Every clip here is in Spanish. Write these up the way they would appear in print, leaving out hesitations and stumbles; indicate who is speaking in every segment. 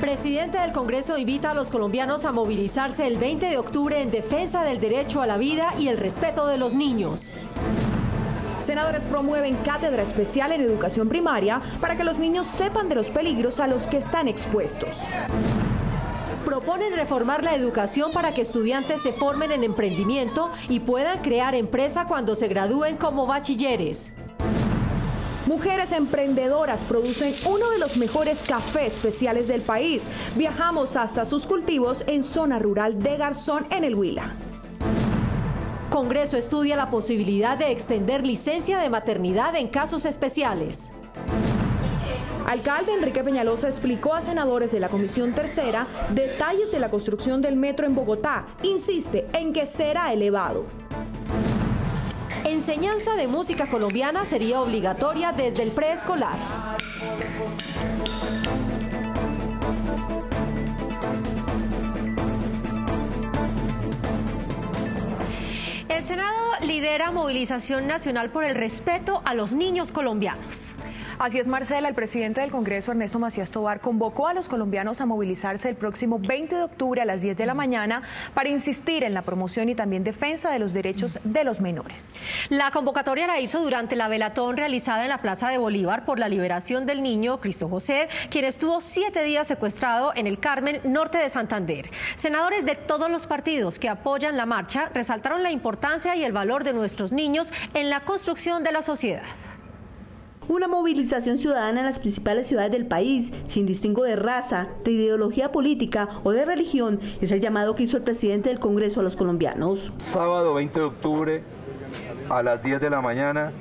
Speaker 1: Presidente del Congreso invita a los colombianos a movilizarse el 20 de octubre en defensa del derecho a la vida y el respeto de los niños.
Speaker 2: Senadores promueven cátedra especial en educación primaria para que los niños sepan de los peligros a los que están expuestos.
Speaker 1: Proponen reformar la educación para que estudiantes se formen en emprendimiento y puedan crear empresa cuando se gradúen como bachilleres.
Speaker 2: Mujeres emprendedoras producen uno de los mejores cafés especiales del país. Viajamos hasta sus cultivos en zona rural de Garzón, en el Huila.
Speaker 1: Congreso estudia la posibilidad de extender licencia de maternidad en casos especiales.
Speaker 2: Alcalde Enrique Peñalosa explicó a senadores de la Comisión Tercera detalles de la construcción del metro en Bogotá. Insiste en que será elevado.
Speaker 1: Enseñanza de música colombiana sería obligatoria desde el preescolar. El Senado lidera movilización nacional por el respeto a los niños colombianos.
Speaker 2: Así es, Marcela, el presidente del Congreso, Ernesto Macías Tovar, convocó a los colombianos a movilizarse el próximo 20 de octubre a las 10 de la mañana para insistir en la promoción y también defensa de los derechos de los menores.
Speaker 1: La convocatoria la hizo durante la velatón realizada en la Plaza de Bolívar por la liberación del niño Cristo José, quien estuvo 7 días secuestrado en el Carmen, norte de Santander. Senadores de todos los partidos que apoyan la marcha resaltaron la importancia y el valor de nuestros niños en la construcción de la sociedad.
Speaker 3: Una movilización ciudadana en las principales ciudades del país, sin distingo de raza, de ideología política o de religión, es el llamado que hizo el presidente del Congreso a los colombianos.
Speaker 4: Sábado 20 de octubre a las 10 de la mañana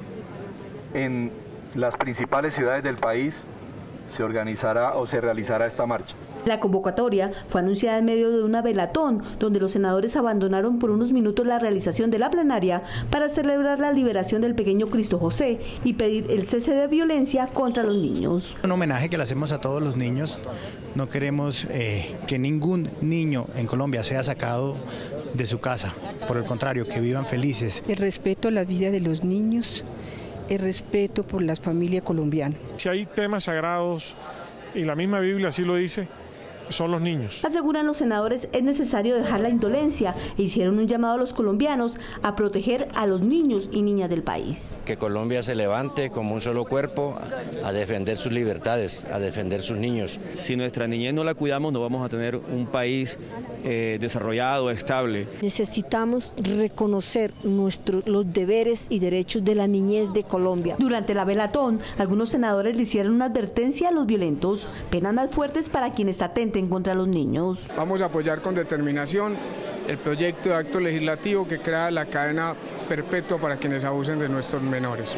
Speaker 4: en las principales ciudades del país se organizará o se realizará esta marcha.
Speaker 3: La convocatoria fue anunciada en medio de una velatón, donde los senadores abandonaron por unos minutos la realización de la plenaria para celebrar la liberación del pequeño Cristo José y pedir el cese de violencia contra los niños.
Speaker 5: Un homenaje que le hacemos a todos los niños. No queremos que ningún niño en Colombia sea sacado de su casa. Por el contrario, que vivan felices.
Speaker 6: El respeto a la vida de los niños, el respeto por la familia colombiana.
Speaker 7: Si hay temas sagrados, y la misma Biblia así lo dice, son los niños.
Speaker 3: Aseguran los senadores es necesario dejar la indolencia e hicieron un llamado a los colombianos a proteger a los niños y niñas del país.
Speaker 8: Que Colombia se levante como un solo cuerpo a defender sus libertades, a defender sus niños.
Speaker 9: Si nuestra niñez no la cuidamos, no vamos a tener un país desarrollado, estable.
Speaker 6: Necesitamos reconocer los deberes y derechos de la niñez de Colombia.
Speaker 3: Durante la velatón, algunos senadores le hicieron una advertencia a los violentos, penas más fuertes para quienes atenten contra los niños.
Speaker 10: Vamos a apoyar con determinación el proyecto de acto legislativo que crea la cadena perpetua para quienes abusen de nuestros menores.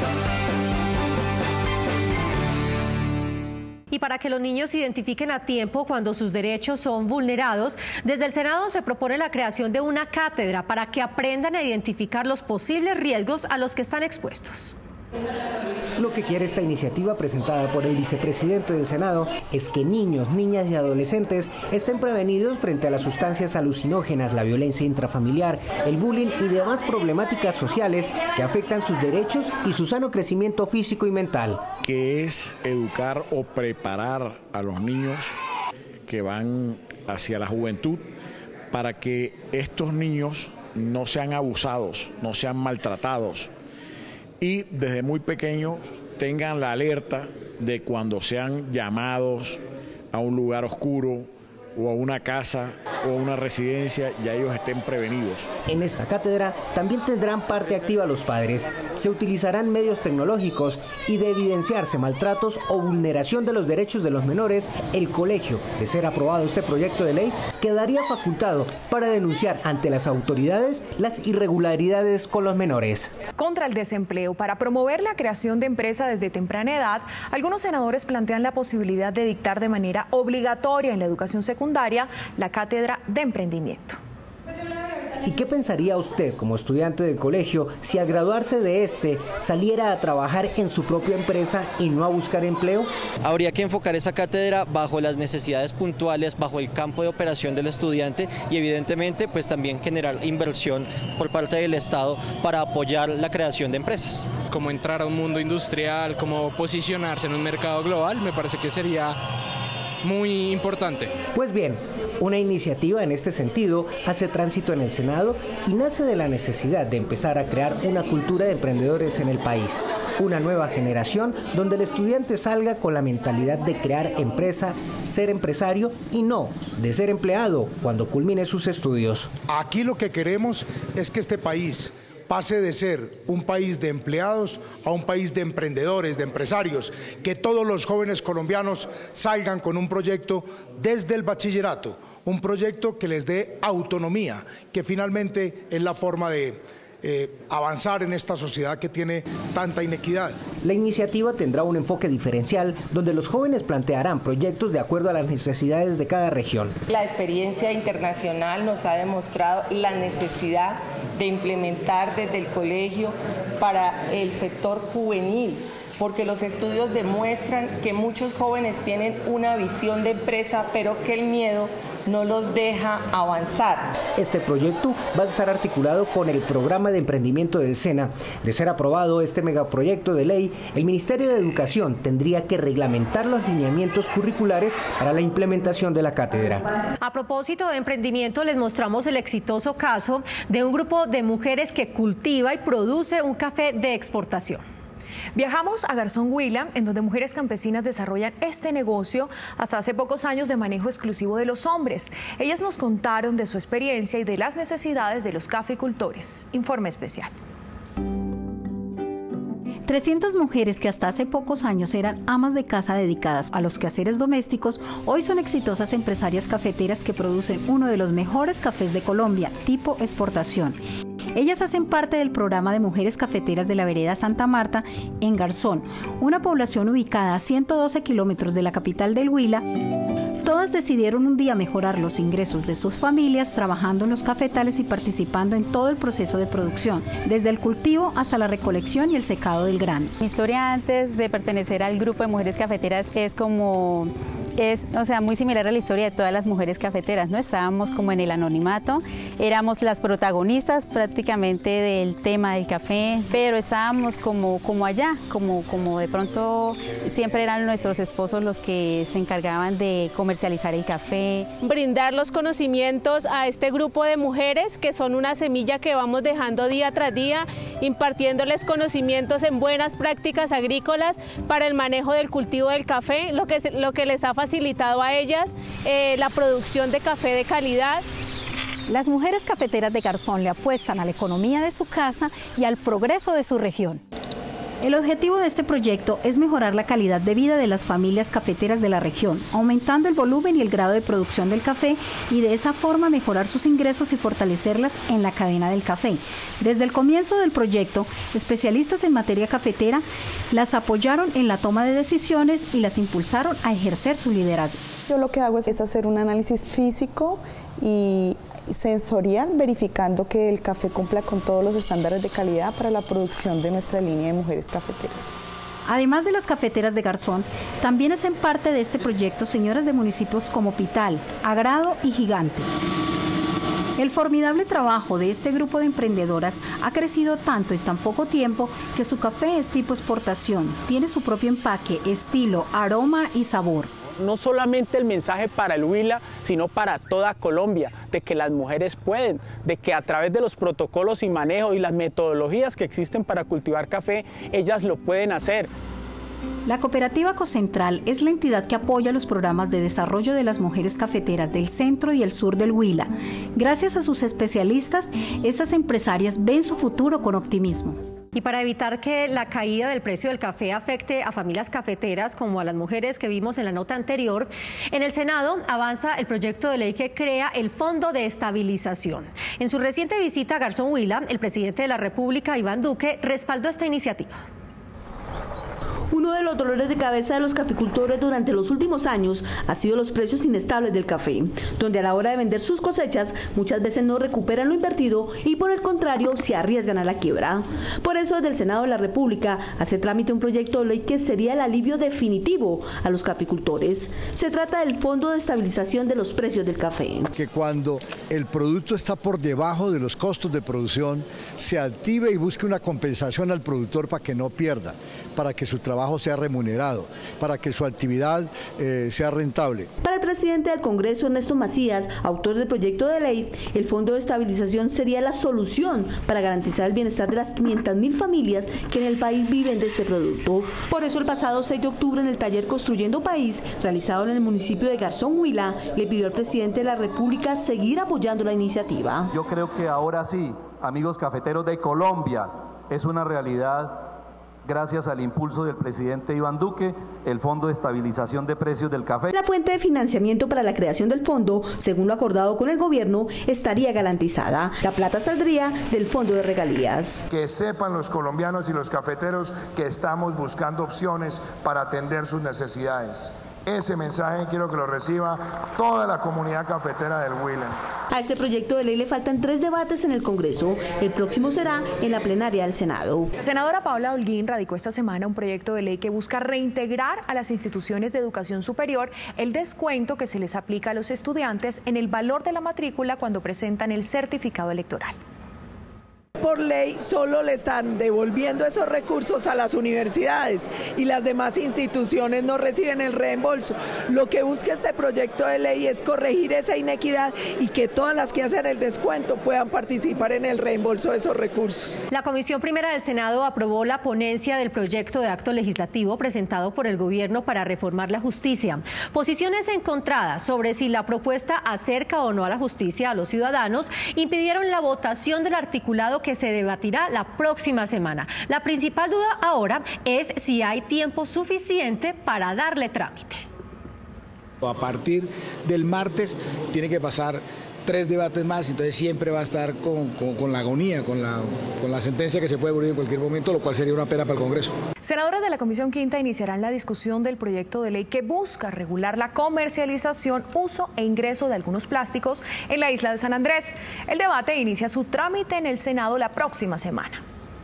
Speaker 1: Y para que los niños se identifiquen a tiempo cuando sus derechos son vulnerados, desde el Senado se propone la creación de una cátedra para que aprendan a identificar los posibles riesgos a los que están expuestos.
Speaker 11: Lo que quiere esta iniciativa presentada por el vicepresidente del Senado es que niños, niñas y adolescentes estén prevenidos frente a las sustancias alucinógenas, la violencia intrafamiliar, el bullying y demás problemáticas sociales que afectan sus derechos y su sano crecimiento físico y mental.
Speaker 12: Que es educar o preparar a los niños que van hacia la juventud para que estos niños no sean abusados, no sean maltratados, y desde muy pequeños tengan la alerta de cuando sean llamados a un lugar oscuro o a una casa o a una residencia, ya ellos estén prevenidos.
Speaker 11: En esta cátedra también tendrán parte activa los padres. Se utilizarán medios tecnológicos y de evidenciarse maltratos o vulneración de los derechos de los menores, el colegio, de ser aprobado este proyecto de ley, quedaría facultado para denunciar ante las autoridades las irregularidades con los menores.
Speaker 2: Contra el desempleo, para promover la creación de empresas desde temprana edad, algunos senadores plantean la posibilidad de dictar de manera obligatoria en la educación secundaria la cátedra de emprendimiento.
Speaker 11: ¿Y qué pensaría usted como estudiante del colegio si al graduarse de este saliera a trabajar en su propia empresa y no a buscar empleo?
Speaker 13: Habría que enfocar esa cátedra bajo las necesidades puntuales, bajo el campo de operación del estudiante y evidentemente pues también generar inversión por parte del Estado para apoyar la creación de empresas.
Speaker 14: Como entrar a un mundo industrial, como posicionarse en un mercado global, me parece que sería muy importante.
Speaker 11: Pues bien, una iniciativa en este sentido hace tránsito en el Senado y nace de la necesidad de empezar a crear una cultura de emprendedores en el país. Una nueva generación donde el estudiante salga con la mentalidad de crear empresa, ser empresario y no de ser empleado cuando culmine sus estudios.
Speaker 15: Aquí lo que queremos es que este país pase de ser un país de empleados a un país de emprendedores, de empresarios, que todos los jóvenes colombianos salgan con un proyecto desde el bachillerato, un proyecto que les dé autonomía, que finalmente es la forma de avanzar en esta sociedad que tiene tanta inequidad.
Speaker 11: La iniciativa tendrá un enfoque diferencial donde los jóvenes plantearán proyectos de acuerdo a las necesidades de cada región.
Speaker 16: La experiencia internacional nos ha demostrado la necesidad de implementar desde el colegio para el sector juvenil, porque los estudios demuestran que muchos jóvenes tienen una visión de empresa, pero que el miedo no los deja avanzar.
Speaker 11: Este proyecto va a estar articulado con el programa de emprendimiento del SENA. De ser aprobado este megaproyecto de ley, el Ministerio de Educación tendría que reglamentar los lineamientos curriculares para la implementación de la cátedra.
Speaker 1: A propósito de emprendimiento, les mostramos el exitoso caso de un grupo de mujeres que cultiva y produce un café de exportación.
Speaker 2: Viajamos a Garzón, Huila, en donde mujeres campesinas desarrollan este negocio hasta hace pocos años de manejo exclusivo de los hombres. Ellas nos contaron de su experiencia y de las necesidades de los caficultores. Informe especial.
Speaker 17: 300 mujeres que hasta hace pocos años eran amas de casa dedicadas a los quehaceres domésticos, hoy son exitosas empresarias cafeteras que producen uno de los mejores cafés de Colombia, tipo exportación. Ellas hacen parte del programa de mujeres cafeteras de la vereda Santa Marta en Garzón, una población ubicada a 112 kilómetros de la capital del Huila. Todas decidieron un día mejorar los ingresos de sus familias trabajando en los cafetales y participando en todo el proceso de producción, desde el cultivo hasta la recolección y el secado del grano.
Speaker 18: Mi historia antes de pertenecer al grupo de mujeres cafeteras es muy similar a la historia de todas las mujeres cafeteras, ¿no? Estábamos como en el anonimato, éramos las protagonistas prácticamente del tema del café, pero estábamos como allá, como de pronto siempre eran nuestros esposos los que se encargaban de comercializar el café.
Speaker 19: Brindar los conocimientos a este grupo de mujeres que son una semilla que vamos dejando día tras día, impartiéndoles conocimientos en buenas prácticas agrícolas para el manejo del cultivo del café, lo que les ha facilitado a ellas la producción de café de calidad.
Speaker 17: Las mujeres cafeteras de Garzón le apuestan a la economía de su casa y al progreso de su región. El objetivo de este proyecto es mejorar la calidad de vida de las familias cafeteras de la región, aumentando el volumen y el grado de producción del café y de esa forma mejorar sus ingresos y fortalecerlas en la cadena del café. Desde el comienzo del proyecto, especialistas en materia cafetera las apoyaron en la toma de decisiones y las impulsaron a ejercer su liderazgo.
Speaker 20: Yo lo que hago es hacer un análisis físico y sensorial, verificando que el café cumpla con todos los estándares de calidad para la producción de nuestra línea de mujeres cafeteras.
Speaker 17: Además de las cafeteras de Garzón, también hacen parte de este proyecto señoras de municipios como Pital, Agrado y Gigante. El formidable trabajo de este grupo de emprendedoras ha crecido tanto en tan poco tiempo que su café es tipo exportación, tiene su propio empaque, estilo, aroma y sabor.
Speaker 21: No solamente el mensaje para el Huila, sino para toda Colombia, de que las mujeres pueden, de que a través de los protocolos y manejo y las metodologías que existen para cultivar café, ellas lo pueden hacer.
Speaker 17: La cooperativa Cocentral es la entidad que apoya los programas de desarrollo de las mujeres cafeteras del centro y el sur del Huila. Gracias a sus especialistas, estas empresarias ven su futuro con optimismo.
Speaker 1: Y para evitar que la caída del precio del café afecte a familias cafeteras como a las mujeres que vimos en la nota anterior, en el Senado avanza el proyecto de ley que crea el Fondo de Estabilización. En su reciente visita a Garzón, Huila, el presidente de la República, Iván Duque, respaldó esta iniciativa.
Speaker 3: Uno de los dolores de cabeza de los caficultores durante los últimos años ha sido los precios inestables del café, donde a la hora de vender sus cosechas muchas veces no recuperan lo invertido y por el contrario se arriesgan a la quiebra. Por eso desde el Senado de la República hace trámite un proyecto de ley que sería el alivio definitivo a los caficultores. Se trata del Fondo de Estabilización de los Precios del Café.
Speaker 22: Que cuando el producto está por debajo de los costos de producción, se active y busque una compensación al productor para que no pierda, para que su trabajo trabajo sea remunerado, para que su actividad sea rentable.
Speaker 3: Para el presidente del Congreso, Ernesto Macías, autor del proyecto de ley, el Fondo de Estabilización sería la solución para garantizar el bienestar de las 500.000 familias que en el país viven de este producto. Por eso el pasado 6 de octubre en el taller Construyendo País, realizado en el municipio de Garzón, Huila, le pidió al presidente de la República seguir apoyando la iniciativa.
Speaker 4: Yo creo que ahora sí, amigos cafeteros de Colombia, es una realidad gracias al impulso del presidente Iván Duque, el Fondo de Estabilización de Precios del Café.
Speaker 3: La fuente de financiamiento para la creación del fondo, según lo acordado con el gobierno, estaría garantizada. La plata saldría del Fondo de Regalías.
Speaker 14: Que sepan los colombianos y los cafeteros que estamos buscando opciones para atender sus necesidades. Ese mensaje quiero que lo reciba toda la comunidad cafetera del Huila.
Speaker 3: A este proyecto de ley le faltan 3 debates en el Congreso. El próximo será en la plenaria del Senado.
Speaker 2: La senadora Paula Holguín radicó esta semana un proyecto de ley que busca reintegrar a las instituciones de educación superior el descuento que se les aplica a los estudiantes en el valor de la matrícula cuando presentan el certificado electoral.
Speaker 23: Por ley solo le están devolviendo esos recursos a las universidades y las demás instituciones no reciben el reembolso. Lo que busca este proyecto de ley es corregir esa inequidad y que todas las que hacen el descuento puedan participar en el reembolso de esos recursos.
Speaker 1: La Comisión Primera del Senado aprobó la ponencia del proyecto de acto legislativo presentado por el gobierno para reformar la justicia. Posiciones encontradas sobre si la propuesta acerca o no a la justicia a los ciudadanos impidieron la votación del articulado que se debatirá la próxima semana. La principal duda ahora es si hay tiempo suficiente para darle trámite.
Speaker 24: A partir del martes tiene que pasar 3 debates más, entonces siempre va a estar con la agonía, con la sentencia que se puede ocurrir en cualquier momento, lo cual sería una pena para el Congreso.
Speaker 2: Senadores de la Comisión Quinta iniciarán la discusión del proyecto de ley que busca regular la comercialización, uso e ingreso de algunos plásticos en la isla de San Andrés. El debate inicia su trámite en el Senado la próxima semana.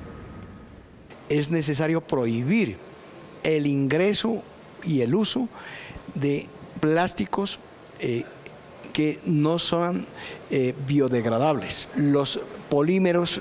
Speaker 25: Es necesario prohibir el ingreso y el uso de plásticos que no son biodegradables. Los polímeros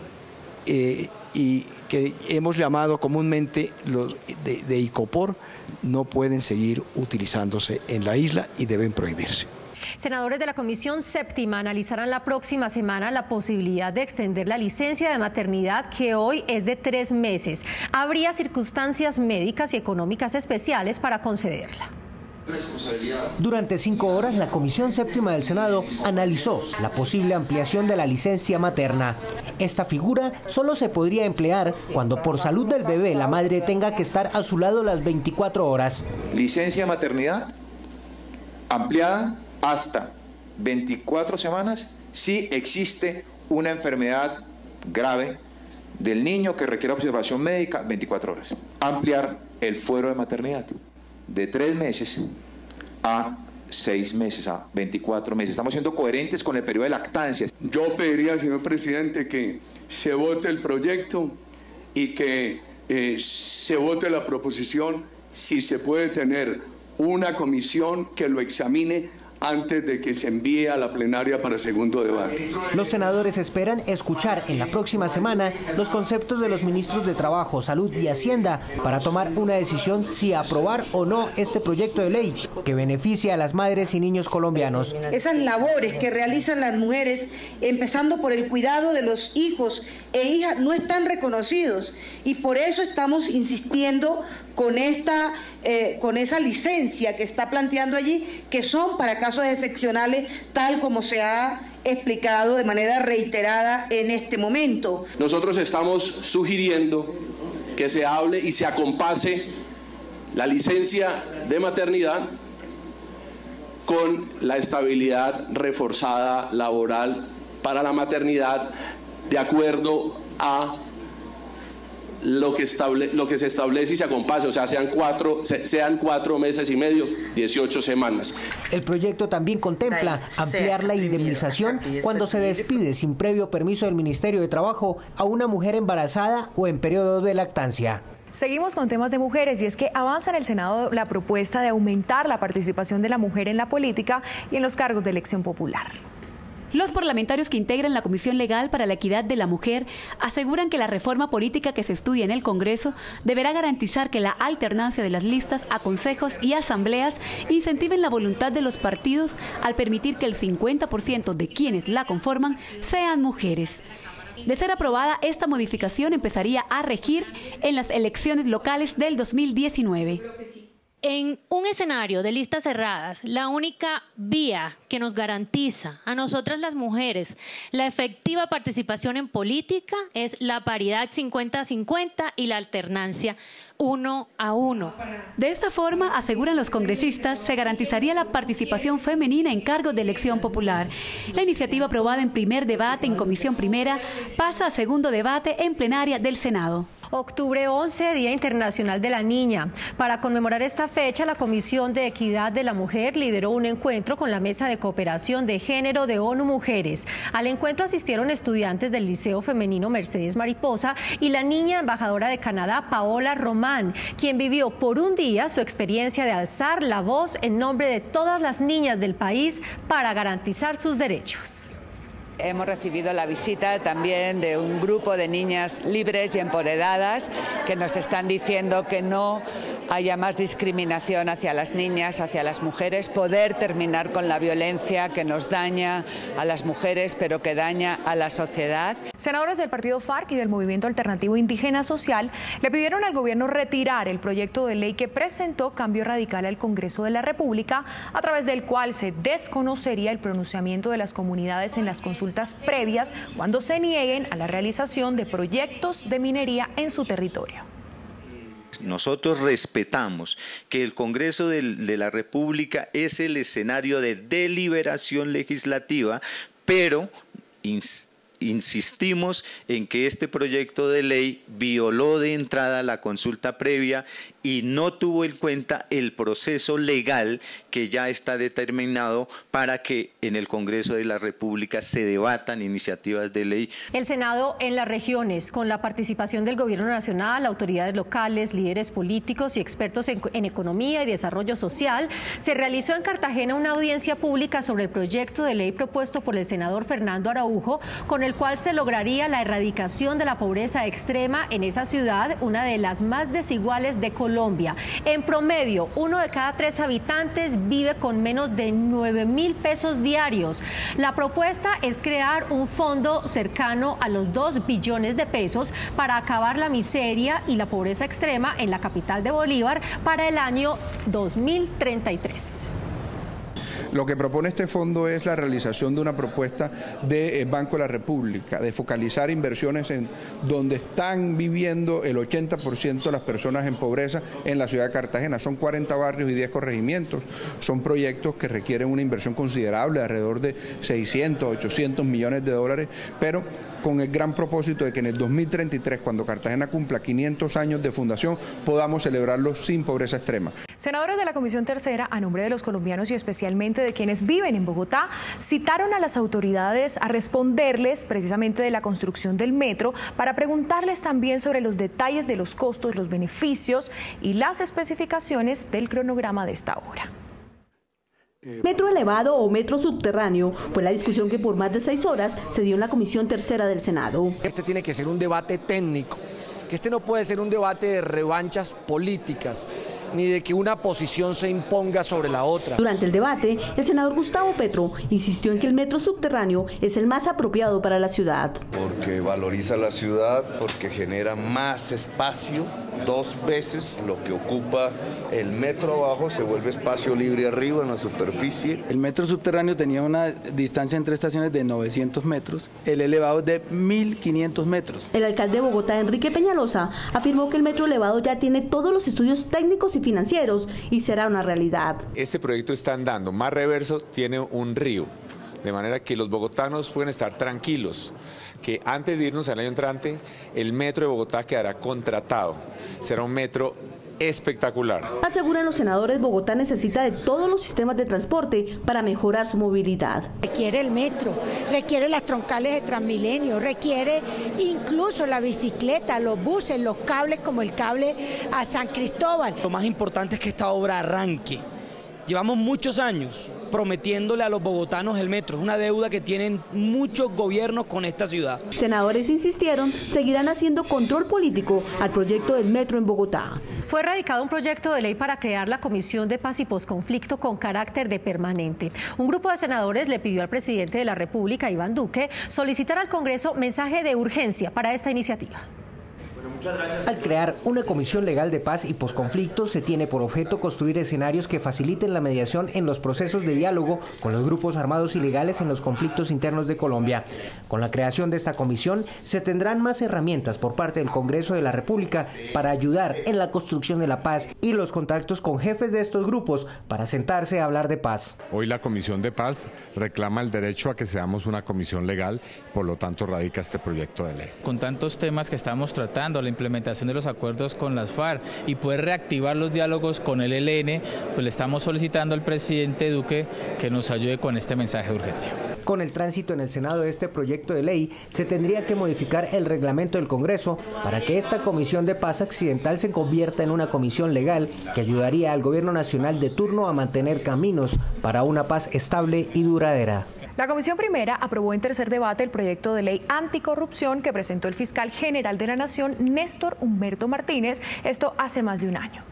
Speaker 25: y que hemos llamado comúnmente los de icopor no pueden seguir utilizándose en la isla y deben prohibirse.
Speaker 1: Senadores de la Comisión Séptima analizarán la próxima semana la posibilidad de extender la licencia de maternidad, que hoy es de 3 meses. Habría circunstancias médicas y económicas especiales para concederla.
Speaker 11: Durante 5 horas, la Comisión Séptima del Senado analizó la posible ampliación de la licencia materna. Esta figura solo se podría emplear cuando por salud del bebé la madre tenga que estar a su lado las 24 horas.
Speaker 26: Licencia maternidad ampliada hasta 24 semanas si existe una enfermedad grave del niño que requiere observación médica, 24 horas. Ampliar el fuero de maternidad de 3 meses a 6 meses, a 24 meses. Estamos siendo coherentes con el periodo de lactancia.
Speaker 27: Yo pediría, señor presidente, que se vote el proyecto y que se vote la proposición, si se puede tener una comisión que lo examine antes de que se envíe a la plenaria para segundo debate.
Speaker 11: Los senadores esperan escuchar en la próxima semana los conceptos de los ministros de Trabajo, Salud y Hacienda para tomar una decisión si aprobar o no este proyecto de ley que beneficia a las madres y niños colombianos.
Speaker 28: Esas labores que realizan las mujeres, empezando por el cuidado de los hijos e hijas, no están reconocidos y por eso estamos insistiendo con esa licencia que está planteando allí, que son para casos excepcionales, tal como se ha explicado de manera reiterada en este momento.
Speaker 27: Nosotros estamos sugiriendo que se hable y se acompase la licencia de maternidad con la estabilidad reforzada laboral para la maternidad, de acuerdo a lo que se establece y se acompase, o sea, sean 4 meses y medio, 18 semanas.
Speaker 11: El proyecto también contempla ampliar la indemnización cuando se despide sin previo permiso del Ministerio de Trabajo a una mujer embarazada o en periodo de lactancia.
Speaker 2: Seguimos con temas de mujeres y es que avanza en el Senado la propuesta de aumentar la participación de la mujer en la política y en los cargos de elección popular.
Speaker 5: Los parlamentarios que integran la Comisión Legal para la Equidad de la Mujer aseguran que la reforma política que se estudia en el Congreso deberá garantizar que la alternancia de las listas a consejos y asambleas incentiven la voluntad de los partidos al permitir que el 50% de quienes la conforman sean mujeres. De ser aprobada, esta modificación empezaría a regir en las elecciones locales del 2019.
Speaker 6: En un escenario de listas cerradas, la única vía que nos garantiza a nosotras las mujeres la efectiva participación en política es la paridad 50-50 y la alternancia 1 a 1.
Speaker 5: De esta forma, aseguran los congresistas, se garantizaría la participación femenina en cargos de elección popular. La iniciativa aprobada en primer debate en Comisión Primera pasa a segundo debate en plenaria del Senado.
Speaker 1: Octubre 11, Día Internacional de la Niña. Para conmemorar esta fecha, la Comisión de Equidad de la Mujer lideró un encuentro con la Mesa de Cooperación de Género de ONU Mujeres. Al encuentro asistieron estudiantes del Liceo Femenino Mercedes Mariposa y la niña embajadora de Canadá, Paola Román, quien vivió por un día su experiencia de alzar la voz en nombre de todas las niñas del país para garantizar sus derechos.
Speaker 7: Hemos recibido la visita también de un grupo de niñas libres y empoderadas que nos están diciendo que no haya más discriminación hacia las niñas, hacia las mujeres, poder terminar con la violencia que nos daña a las mujeres, pero que daña a la sociedad.
Speaker 2: Senadores del partido FARC y del Movimiento Alternativo Indígena Social le pidieron al gobierno retirar el proyecto de ley que presentó Cambio Radical al Congreso de la República, a través del cual se desconocería el pronunciamiento de las comunidades en las consultas previas cuando se nieguen a la realización de proyectos de minería en su territorio.
Speaker 8: Nosotros respetamos que el Congreso de la República es el escenario de deliberación legislativa, pero insistimos en que este proyecto de ley violó de entrada la consulta previa y no tuvo en cuenta el proceso legal que ya está determinado para que en el Congreso de la República se debatan iniciativas de ley.
Speaker 1: El Senado en las regiones, con la participación del Gobierno Nacional, autoridades locales, líderes políticos y expertos en economía y desarrollo social, se realizó en Cartagena una audiencia pública sobre el proyecto de ley propuesto por el senador Fernando Araujo, con el cual se lograría la erradicación de la pobreza extrema en esa ciudad, una de las más desiguales de Colombia. En promedio, 1 de cada 3 habitantes vive con menos de 9.000 pesos diarios. La propuesta es crear un fondo cercano a los 2 billones de pesos para acabar la miseria y la pobreza extrema en la capital de Bolívar para el año 2033.
Speaker 9: Lo que propone este fondo es la realización de una propuesta del Banco de la República, de focalizar inversiones en donde están viviendo el 80% de las personas en pobreza en la ciudad de Cartagena. Son 40 barrios y 10 corregimientos. Son proyectos que requieren una inversión considerable, de alrededor de 600, 800 millones de dólares, pero con el gran propósito de que en el 2033, cuando Cartagena cumpla 500 años de fundación, podamos celebrarlo sin pobreza extrema.
Speaker 2: Senadores de la Comisión Tercera, a nombre de los colombianos y especialmente de quienes viven en Bogotá, citaron a las autoridades a responderles precisamente de la construcción del metro, para preguntarles también sobre los detalles de los costos, los beneficios y las especificaciones del cronograma de esta obra.
Speaker 3: Metro elevado o metro subterráneo fue la discusión que por más de 6 horas se dio en la Comisión Tercera del Senado.
Speaker 10: Este tiene que ser un debate técnico, que este no puede ser un debate de revanchas políticas, ni de que una posición se imponga sobre la otra.
Speaker 3: Durante el debate, el senador Gustavo Petro insistió en que el metro subterráneo es el más apropiado para la ciudad.
Speaker 12: Porque valoriza la ciudad, porque genera más espacio, 2 veces lo que ocupa el metro abajo, se vuelve espacio libre arriba en la superficie.
Speaker 24: El metro subterráneo tenía una distancia entre estaciones de 900 metros, el elevado es de 1.500 metros.
Speaker 3: El alcalde de Bogotá, Enrique Peñalosa, afirmó que el metro elevado ya tiene todos los estudios técnicos y financieros y será una realidad.
Speaker 13: Este proyecto está andando, más reverso tiene un río, de manera que los bogotanos pueden estar tranquilos, que antes de irnos al año entrante, el metro de Bogotá quedará contratado, será un metro espectacular.
Speaker 3: Aseguran los senadores, Bogotá necesita de todos los sistemas de transporte para mejorar su movilidad.
Speaker 29: Requiere el metro, requiere las troncales de Transmilenio, requiere incluso la bicicleta, los buses, los cables como el cable a San Cristóbal.
Speaker 30: Lo más importante es que esta obra arranque,
Speaker 4: Llevamos muchos años prometiéndole a los bogotanos el metro, es una deuda que tienen muchos gobiernos con esta ciudad.
Speaker 3: Senadores insistieron, seguirán haciendo control político al proyecto del metro en Bogotá.
Speaker 1: Fue radicado un proyecto de ley para crear la Comisión de Paz y Posconflicto con carácter de permanente. Un grupo de senadores le pidió al presidente de la República, Iván Duque, solicitar al Congreso mensaje de urgencia para esta iniciativa.
Speaker 11: Al crear una comisión legal de paz y posconflicto, se tiene por objeto construir escenarios que faciliten la mediación en los procesos de diálogo con los grupos armados ilegales en los conflictos internos de Colombia. Con la creación de esta comisión, se tendrán más herramientas por parte del Congreso de la República para ayudar en la construcción de la paz y los contactos con jefes de estos grupos para sentarse a hablar de paz.
Speaker 15: Hoy la Comisión de Paz reclama el derecho a que seamos una comisión legal, por lo tanto radica este proyecto de ley.
Speaker 16: Con tantos temas que estamos tratando, la implementación de los acuerdos con las FARC y poder reactivar los diálogos con el ELN, pues le estamos solicitando al presidente Duque que nos ayude con este mensaje de urgencia.
Speaker 11: Con el tránsito en el Senado de este proyecto de ley, se tendría que modificar el reglamento del Congreso para que esta Comisión de Paz Accidental se convierta en una comisión legal que ayudaría al gobierno nacional de turno a mantener caminos para una paz estable y duradera.
Speaker 2: La Comisión Primera aprobó en tercer debate el proyecto de ley anticorrupción que presentó el fiscal general de la Nación, Néstor Humberto Martínez, esto hace más de un año.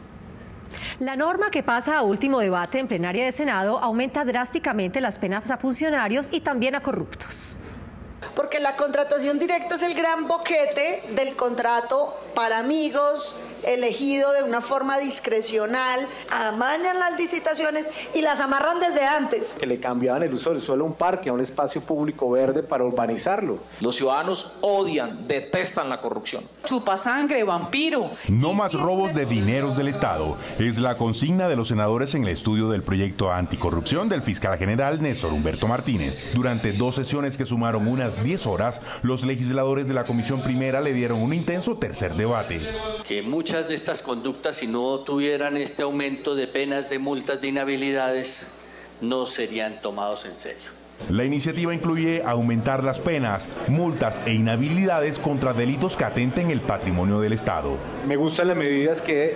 Speaker 1: La norma que pasa a último debate en plenaria de Senado aumenta drásticamente las penas a funcionarios y también a corruptos.
Speaker 17: Porque la contratación directa es el gran boquete del contrato para amigos, elegido de una forma discrecional, amañan las licitaciones y las amarran desde antes.
Speaker 18: Que le cambiaban el uso del suelo a un parque, a un espacio público verde para urbanizarlo.
Speaker 19: Los ciudadanos odian, detestan la corrupción.
Speaker 20: Chupa sangre, vampiro.
Speaker 21: No más robos de dineros del Estado. Es la consigna de los senadores en el estudio del proyecto anticorrupción del fiscal general Néstor Humberto Martínez. Durante 2 sesiones que sumaron unas 10 horas, los legisladores de la Comisión Primera le dieron un intenso tercer debate.
Speaker 22: Que muchas de estas conductas, si no tuvieran este aumento de penas, de multas, de inhabilidades, no serían tomados en serio.
Speaker 21: La iniciativa incluye aumentar las penas, multas e inhabilidades contra delitos que atenten el patrimonio del Estado.
Speaker 18: Me gustan las medidas que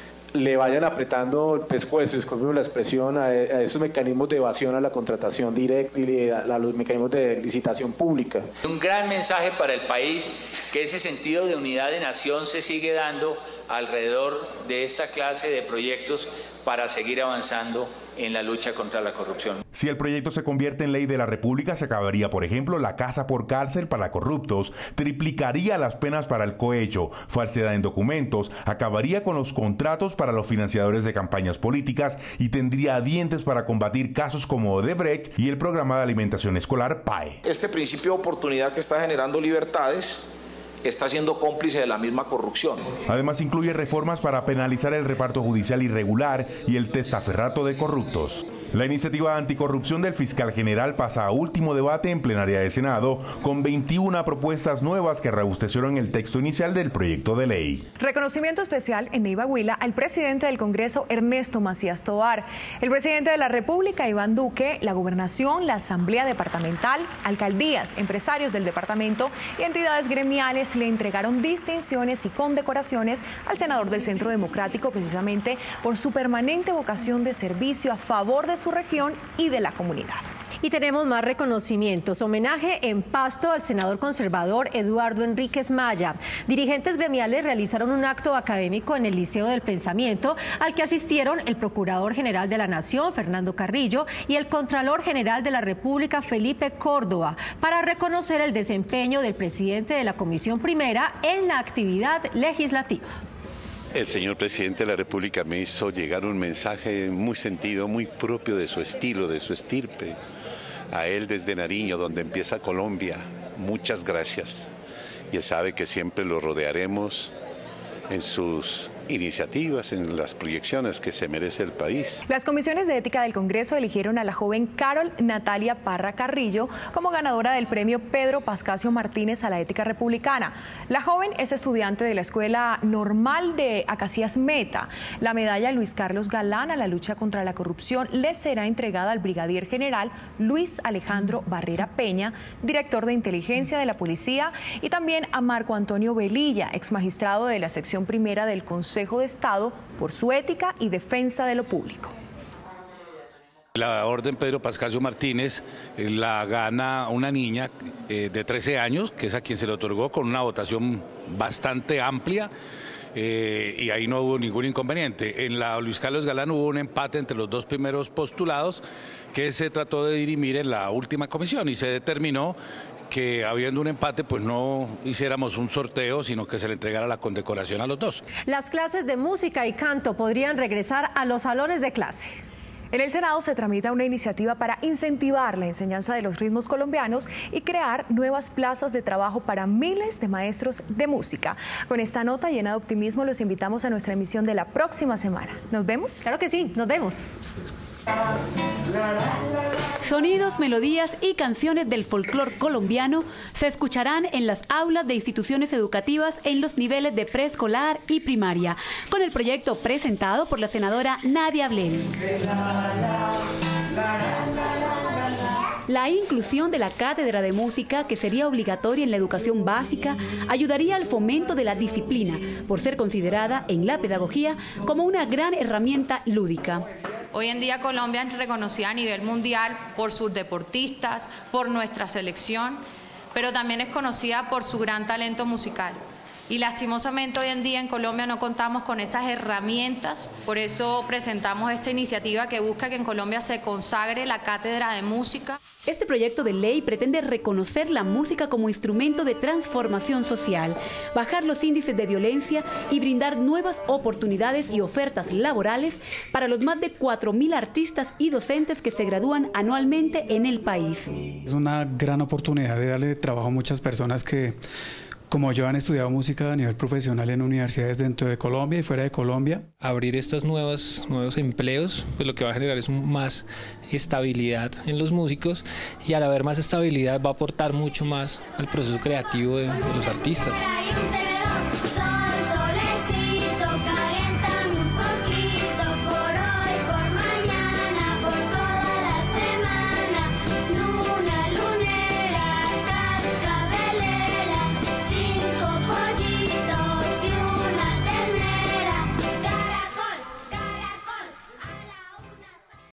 Speaker 18: le vayan apretando el pescuezo, disculpen la expresión, a esos mecanismos de evasión a la contratación directa y a los mecanismos de licitación pública.
Speaker 22: Un gran mensaje para el país, que ese sentido de unidad de nación se sigue dando alrededor de esta clase de proyectos para seguir avanzando en la lucha contra la corrupción.
Speaker 21: Si el proyecto se convierte en ley de la República, se acabaría, por ejemplo, la casa por cárcel para corruptos, triplicaría las penas para el cohecho, falsedad en documentos, acabaría con los contratos para los financiadores de campañas políticas y tendría dientes para combatir casos como Odebrecht y el programa de alimentación escolar PAE.
Speaker 19: Este principio de oportunidad que está generando libertades está siendo cómplice de la misma corrupción.
Speaker 21: Además, incluye reformas para penalizar el reparto judicial irregular y el testaferrato de corruptos. La iniciativa anticorrupción del fiscal general pasa a último debate en plenaria de Senado con 21 propuestas nuevas que robustecieron el texto inicial del proyecto de ley.
Speaker 2: Reconocimiento especial en Neiva Huila al presidente del Congreso, Ernesto Macías Tovar, el presidente de la República, Iván Duque, la gobernación, la asamblea departamental, alcaldías, empresarios del departamento y entidades gremiales le entregaron distinciones y condecoraciones al senador del Centro Democrático precisamente por su permanente vocación de servicio a favor de su región y de la comunidad.
Speaker 1: Y tenemos más reconocimientos. Homenaje en Pasto al senador conservador Eduardo Enríquez Maya. Dirigentes gremiales realizaron un acto académico en el Liceo del Pensamiento al que asistieron el Procurador General de la Nación, Fernando Carrillo, y el Contralor General de la República, Felipe Córdoba, para reconocer el desempeño del presidente de la Comisión Primera en la actividad legislativa.
Speaker 30: El señor presidente de la República me hizo llegar un mensaje muy sentido, muy propio de su estilo, de su estirpe. A él desde Nariño, donde empieza Colombia, muchas gracias. Y él sabe que siempre lo rodearemos en sus iniciativas, en las proyecciones que se merece el país.
Speaker 2: Las comisiones de ética del Congreso eligieron a la joven Carol Natalia Parra Carrillo como ganadora del premio Pedro Pascasio Martínez a la ética republicana. La joven es estudiante de la Escuela Normal de Acacías Meta. La medalla Luis Carlos Galán a la lucha contra la corrupción le será entregada al brigadier general Luis Alejandro Barrera Peña, director de inteligencia de la policía, y también a Marco Antonio Velilla, exmagistrado de la sección primera del Consejo de Estado, por su ética y defensa de lo público.
Speaker 5: La orden Pedro Pascasio Martínez la gana una niña de 13 años, que es a quien se le otorgó con una votación bastante amplia. Y ahí no hubo ningún inconveniente. En la Luis Carlos Galán hubo un empate entre los dos primeros postulados que se trató de dirimir en la última comisión y se determinó que habiendo un empate pues no hiciéramos un sorteo, sino que se le entregara la condecoración a los dos.
Speaker 1: Las clases de música y canto podrían regresar a los salones de clase.
Speaker 2: En el Senado se tramita una iniciativa para incentivar la enseñanza de los ritmos colombianos y crear nuevas plazas de trabajo para miles de maestros de música. Con esta nota llena de optimismo los invitamos a nuestra emisión de la próxima semana. ¿Nos vemos?
Speaker 1: Claro que sí, nos vemos.
Speaker 6: Sonidos, melodías y canciones del folclor colombiano se escucharán en las aulas de instituciones educativas en los niveles de preescolar y primaria, con el proyecto presentado por la senadora Nadia Blel. La inclusión de la cátedra de música, que sería obligatoria en la educación básica, ayudaría al fomento de la disciplina, por ser considerada en la pedagogía como una gran herramienta lúdica.
Speaker 7: Hoy en día Colombia es reconocida a nivel mundial por sus deportistas, por nuestra selección, pero también es conocida por su gran talento musical. Y lastimosamente hoy en día en Colombia no contamos con esas herramientas, por eso presentamos esta iniciativa que busca que en Colombia se consagre la cátedra de música.
Speaker 6: Este proyecto de ley pretende reconocer la música como instrumento de transformación social, bajar los índices de violencia y brindar nuevas oportunidades y ofertas laborales para los más de 4.000 artistas y docentes que se gradúan anualmente en el país.
Speaker 8: Es una gran oportunidad de darle trabajo a muchas personas que, como yo, han estudiado música a nivel profesional en universidades dentro de Colombia y fuera de Colombia.
Speaker 14: Abrir estos nuevos empleos, pues lo que va a generar es más estabilidad en los músicos, y al haber más estabilidad va a aportar mucho más al proceso creativo de los artistas.